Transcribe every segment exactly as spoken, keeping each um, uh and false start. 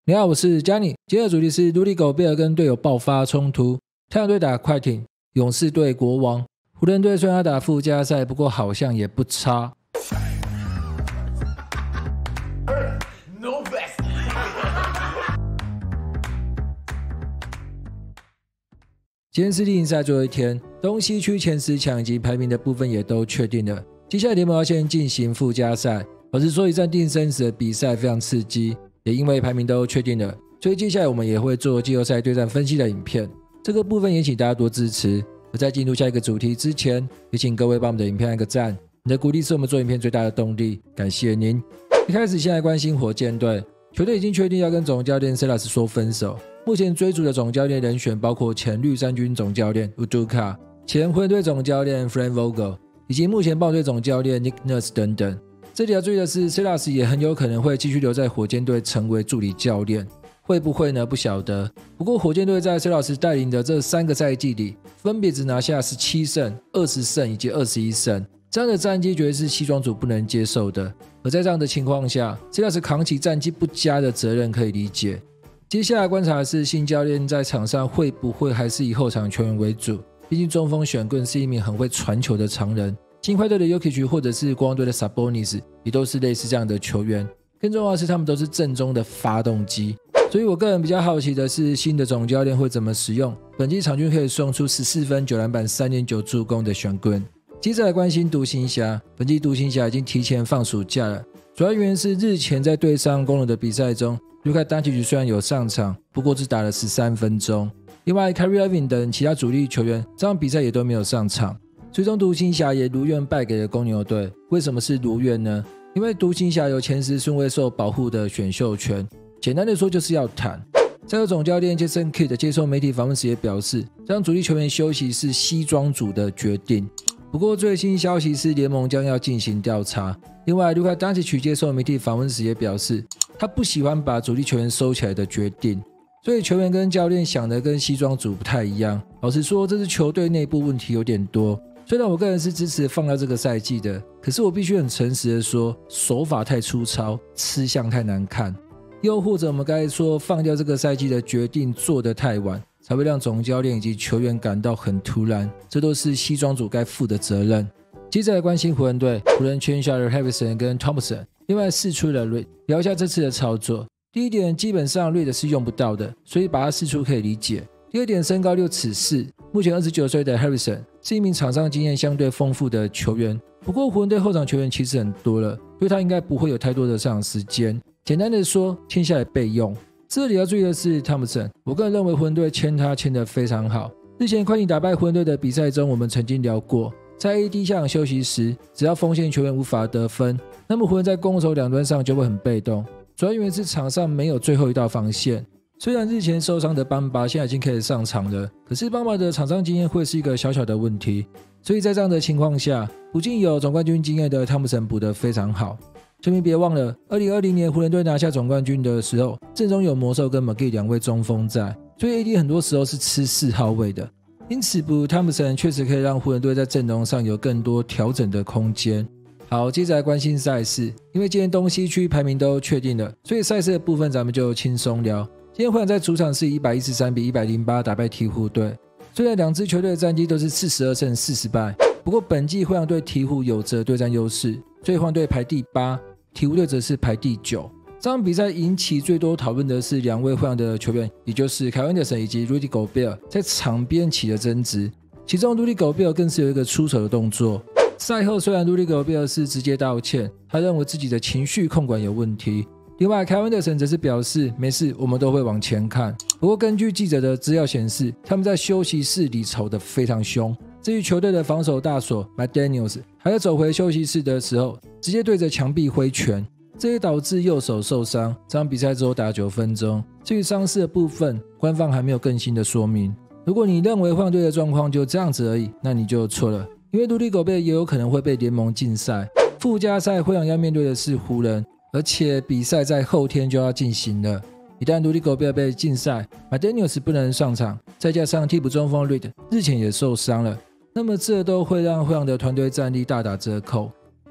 你好，我是 Johnny。今天的主题是卢迪狗贝尔跟队友爆发冲突，太阳队打快艇，勇士队国王。湖人队虽然要打附加赛，不过好像也不差。今天是例行赛最后一天，东西区前十强以及排名的部分也都确定了。接下来联盟要先进行附加赛，老实说，一战定生死的比赛非常刺激。也因为排名都确定了，所以接下来我们也会做季后赛对战分析的影片，这个部分也请大家多支持。而在进入下一个主题之前，也请各位帮我们的影片按个赞，你的鼓励是我们做影片最大的动力，感谢您。一开始先来关心火箭队，球队已经确定要跟总教练 Silas 说分手，目前追逐的总教练人选包括前绿衫军总教练 Udoka、前湖人队总教练 Frank Vogel 以及目前豹队总教练 Nick Nurse 等等。这里要注意的是 Silas 也很有可能会继续留在火箭队成为助理教练，会不会呢？不晓得。不过火箭队在 Silas 带领的这三个赛季里，分别只拿下十七胜、二十胜以及二十一胜，这样的战绩绝对是西装组不能接受的。而在这样的情况下 ，Silas 扛起战绩不佳的责任可以理解。接下来观察的是新教练在场上会不会还是以后场球员为主，毕竟中锋选棍是一名很会传球的常人。金块队的 Jokic 或者是国王队的 Sabonis 也都是类似这样的球员，更重要的是他们都是正宗的发动机。所以我个人比较好奇的是新的总教练会怎么使用本季场均可以送出十四分、九篮板、三点九助攻的选棍。接着来关心独行侠，本季独行侠已经提前放暑假了，主要原因是日前在对上公鹿的比赛中，卢卡丹奇虽然有上场，不过只打了十三分钟。另外 Kyrie Irving 等其他主力球员这场比赛也都没有上场。最终独行侠也如愿败给了公牛队。为什么是如愿呢？因为独行侠有前十顺位受保护的选秀权，简单的说就是要谈。再有总教练 Jason Kidd 接受媒体访问时也表示，让主力球员休息是西装组的决定。不过最新消息是联盟将要进行调查。另外卢卡丹奇接受媒体访问时也表示，他不喜欢把主力球员收起来的决定，所以球员跟教练想的跟西装组不太一样。老实说，这支球队内部问题有点多。虽然我个人是支持放掉这个赛季的，可是我必须很诚实的说，手法太粗糙，吃相太难看。又或者我们该说放掉这个赛季的决定做得太晚，才会让总教练以及球员感到很突然，这都是西装组该负的责任。接着来关心湖人队，湖人签下了 Harrison 跟 Thompson， 另外释出了 Reed。 聊一下这次的操作。第一点，基本上 Reed 是用不到的，所以把它释出可以理解。第二点，身高六尺四，目前二十九岁的 Harrison 是一名场上经验相对丰富的球员。不过湖人队后场球员其实很多了，所以他应该不会有太多的上场时间。简单的说，签下来备用。这里要注意的是 Thompson， 我个人认为湖人队签他签得非常好。日前快艇打败湖人队的比赛中，我们曾经聊过，在 A D 下场休息时，只要锋线球员无法得分，那么湖人在攻守两端上就会很被动，主要原因是场上没有最后一道防线。虽然日前受伤的邦巴现在已经可以上场了，可是邦巴的场上经验会是一个小小的问题，所以在这样的情况下，不仅有总冠军经验的汤普森补得非常好。球迷别忘了二零二零年湖人队拿下总冠军的时候，阵中有魔兽跟 McGee 两位中锋在，所以 A D 很多时候是吃四号位的，因此补汤普森确实可以让湖人队在阵容上有更多调整的空间。好，接着来关心赛事，因为今天东西区排名都确定了，所以赛事的部分咱们就轻松聊。今天湖人在主场是以一百一十三比一百零八打败鹈鹕队，虽然两支球队的战绩都是四十二胜四十败，不过本季灰狼队鹈鹕有着对战优势，所以灰狼队排第八，鹈鹕队则是排第九。这场比赛引起最多讨论的是两位灰狼的球员，也就是凯文·安德森以及 Rudy Gobert 在场边起了争执，其中 Rudy Gobert 更是有一个出手的动作。赛后虽然 Rudy Gobert 是直接道歉，他认为自己的情绪控管有问题。另外凯文·安德森则是表示没事，我们都会往前看。不过根据记者的资料显示，他们在休息室里吵得非常凶。至于球队的防守大锁 McDaniels 还在走回休息室的时候直接对着墙壁挥拳，这也导致右手受伤，这场比赛只有打九分钟。至于伤势的部分，官方还没有更新的说明。如果你认为灰狼队的状况就这样子而已，那你就错了，因为卢迪狗贝也有可能会被联盟禁赛。附加赛灰狼要面对的是湖人，而且比赛在后天就要进行了。一旦卢迪狗贝尔被禁赛 ，McDaniels 不能上场，再加上替补中锋 Reed 日前也受伤了，那么这都会让灰狼的团队战力大打折扣。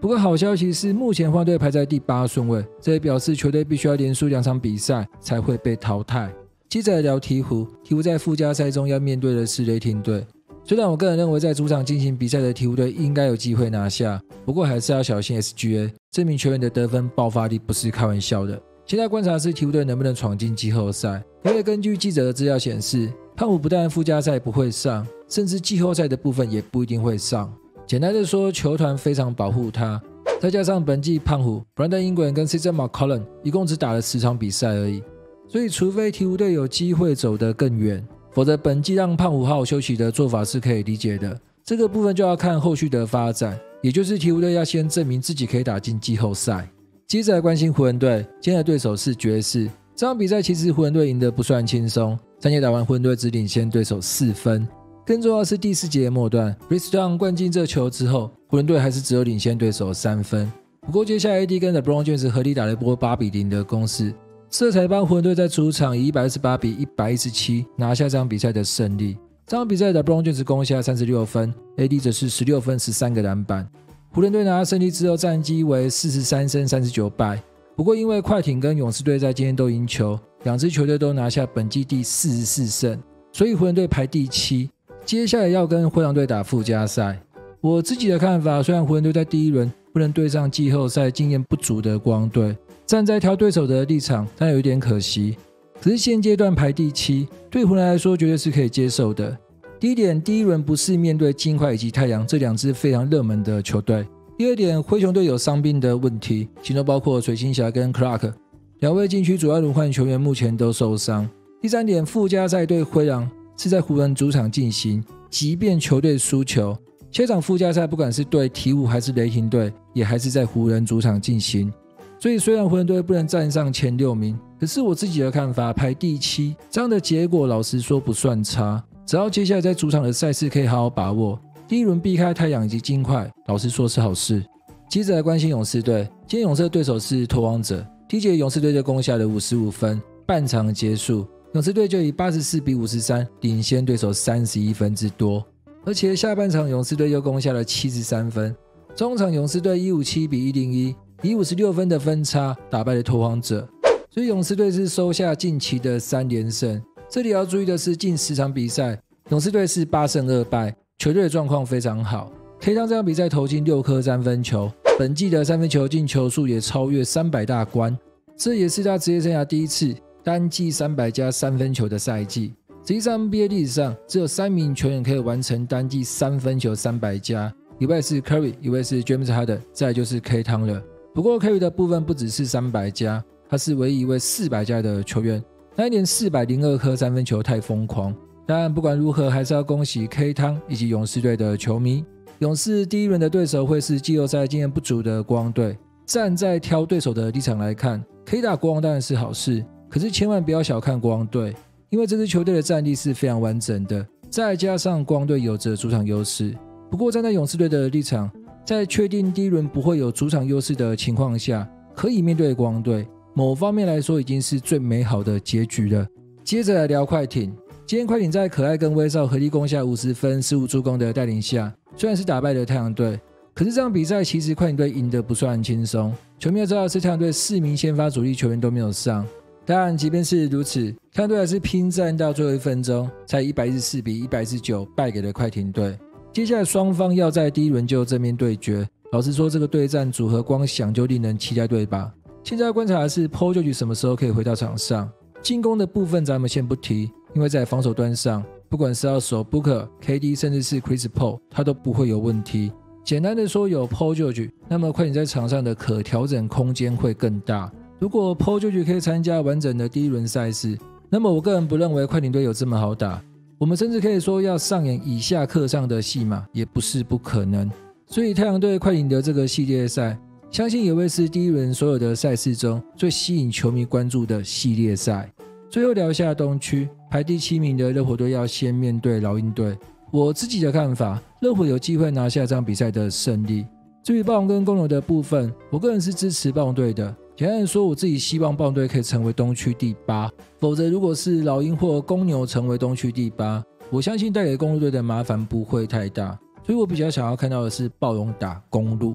不过好消息是，目前湖人队排在第八顺位，这也表示球队必须要连输两场比赛才会被淘汰。接着来聊鹈鹕，鹈鹕在附加赛中要面对的是雷霆队。虽然我个人认为在主场进行比赛的鹈鹕队应该有机会拿下，不过还是要小心 S G A 这名球员的得分爆发力不是开玩笑的。现在观察的是鹈鹕队能不能闯进季后赛，因为根据记者的资料显示，胖虎不但附加赛不会上，甚至季后赛的部分也不一定会上。简单的说，球团非常保护他，再加上本季胖虎 Brandon Ingram 跟 C J McCollum 一共只打了十场比赛而已，所以除非鹈鹕队有机会走得更远，否则本季让胖虎好好休息的做法是可以理解的。这个部分就要看后续的发展，也就是鹈鹕队要先证明自己可以打进季后赛。接着来关心湖人队，今天的对手是爵士。这场比赛其实湖人队赢得不算轻松，三节打完湖人队只领先对手四分。更重要的是第四节末段 Chris Dunn 灌进这球之后，湖人队还是只有领先对手三分。不过接下来 A D 跟 LeBron James 合力打了一波八比零的攻势，这才帮湖人队在主场以一百二十八比一百一十七拿下这场比赛的胜利。这场比赛的 LeBron James 攻下三十六分， A D 则是十六分十三个篮板。湖人队拿下胜利之后，战绩为四十三胜三十九败。不过因为快艇跟勇士队在今天都赢球，两支球队都拿下本季第四十四胜，所以湖人队排第七。接下来要跟灰狼队打附加赛。我自己的看法，虽然湖人队在第一轮不能对上季后赛经验不足的国王队，站在挑对手的立场，但有一点可惜。可是现阶段排第七，对湖人来说绝对是可以接受的。第一点，第一轮不是面对金块以及太阳这两支非常热门的球队。第二点，灰熊队有伤病的问题，其中包括水行侠跟 Clark 两位禁区主要轮换球员目前都受伤。第三点，附加赛对灰狼是在湖人主场进行，即便球队输球，下场附加赛不管是对鹈鹕还是雷霆队，也还是在湖人主场进行。所以虽然湖人队不能站上前六名，可是我自己的看法，排第七这样的结果老实说不算差，只要接下来在主场的赛事可以好好把握，第一轮避开太阳以及金块，老实说是好事。接着来关心勇士队，今天勇士的对手是拓荒者。第一节勇士队就攻下了五十五分，半场结束，勇士队就以八十四比五十三领先对手三十一分之多，而且下半场勇士队又攻下了七十三分，中场勇士队一百五十七比一百零一，以五十六分的分差打败了拓荒者，所以勇士队是收下近期的三连胜。这里要注意的是，近十场比赛勇士队是八胜二败，球队的状况非常好，可以让这场比赛投进六颗三分球，本季的三分球进球数也超越三百大关，这也是他职业生涯第一次单季三百加三分球的赛季。实际上 N B A 历史上只有三名球员可以完成单季三分球三百加，一位是 Curry， 一位是 James Harden， 再来就是 Klay Thompson。不过 Curry 的部分不只是三百加，他是唯一一位四百加的球员，那一年四百零二颗三分球太疯狂。当然不管如何，还是要恭喜 Klay Thompson 以及勇士队的球迷。勇士第一轮的对手会是季后赛经验不足的国王队，站在挑对手的立场来看，可以打国王当然是好事，可是千万不要小看国王队，因为这支球队的战力是非常完整的，再加上国王队有着主场优势。不过站在勇士队的立场，在确定第一轮不会有主场优势的情况下，可以面对国王队，某方面来说已经是最美好的结局了。接着来聊快艇，今天快艇在可爱跟威少合力攻下五十分十五助攻的带领下，虽然是打败了太阳队，可是这场比赛其实快艇队赢得不算轻松。球迷要知道是太阳队四名先发主力球员都没有上，当然即便是如此，太阳队还是拼战到最后一分钟，才一百一十四比一百一十九败给了快艇队。接下来双方要在第一轮就正面对决，老实说这个对战组合光想就令人期待，对吧？现在要观察的是 Paul George 什么时候可以回到场上。进攻的部分咱们先不提，因为在防守端上，不管是要守 Booker、K D 甚至是 Chris Paul， 他都不会有问题。简单的说，有 Paul George， 那么快艇在场上的可调整空间会更大。如果 Paul George 可以参加完整的第一轮赛事，那么我个人不认为快艇队有这么好打，我们甚至可以说要上演以下课上的戏码也不是不可能。所以太阳队快艇的这个系列赛，相信也会是第一轮所有的赛事中最吸引球迷关注的系列赛。最后聊一下东区，排第七名的热火队要先面对老鹰队。我自己的看法，热火有机会拿下这场比赛的胜利。至于暴龙跟公牛的部分，我个人是支持暴龙队的。简单的说，我自己希望暴龙队可以成为东区第八，否则如果是老鹰或公牛成为东区第八，我相信带给公鹿队的麻烦不会太大。所以我比较想要看到的是暴龙打公鹿。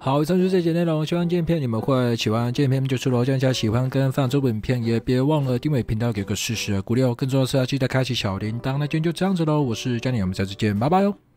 好，以上就是这节内容，希望今天片你们会喜欢。今天片就是罗，加喜欢跟分享这部影片，也别忘了订阅频道，给个适时的鼓励哦。更重要的是要记得开启小铃铛。那今天就这样子喽，我是 Johnny，我们下次见，拜拜哦。